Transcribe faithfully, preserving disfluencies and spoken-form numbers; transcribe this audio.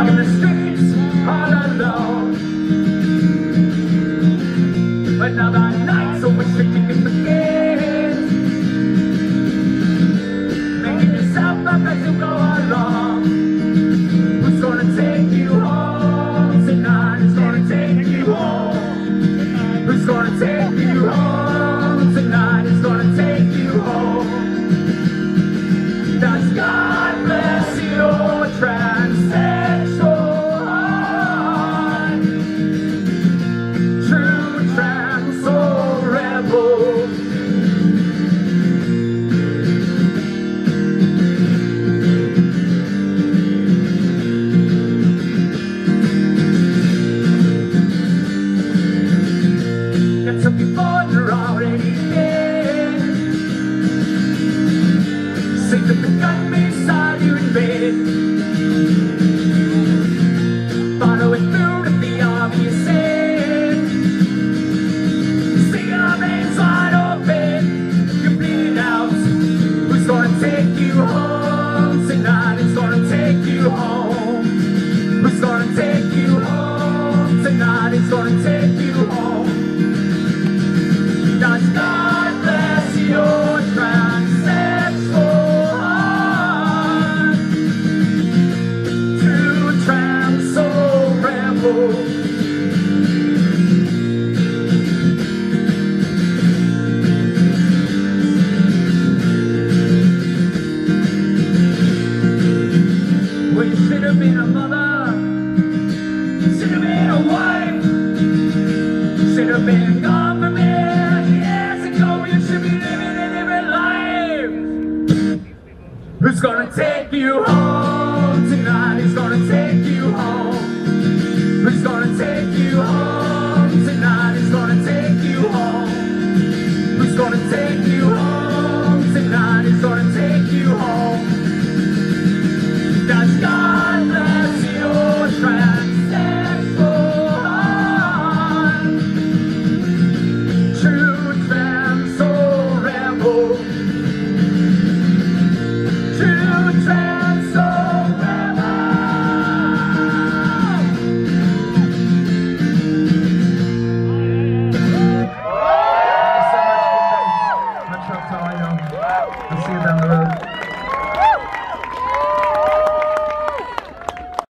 walking the streets all alone. Another night, so much to kick in the gates. Making yourself up as you go along. Who's gonna take you home tonight? Who's gonna take you home? Who's gonna take you home tonight? Who's gonna take you home? Does God bless your transsexual heart? True trans soul rebel. Get some before you're already dead. Sing the gun beside you in bed. Follow it through to the obvious end. Sing our names wide open. You're bleeding out. Who's gonna take you home tonight? Who's gonna take you home? Who's gonna take you home tonight? Who's gonna take you home? Does God bless your transsexual heart? True trans soul rebel. Well, you should have been a mother. Should have been a wife. Should have been gone from here years ago. You should be living a different life. Who's gonna take you home?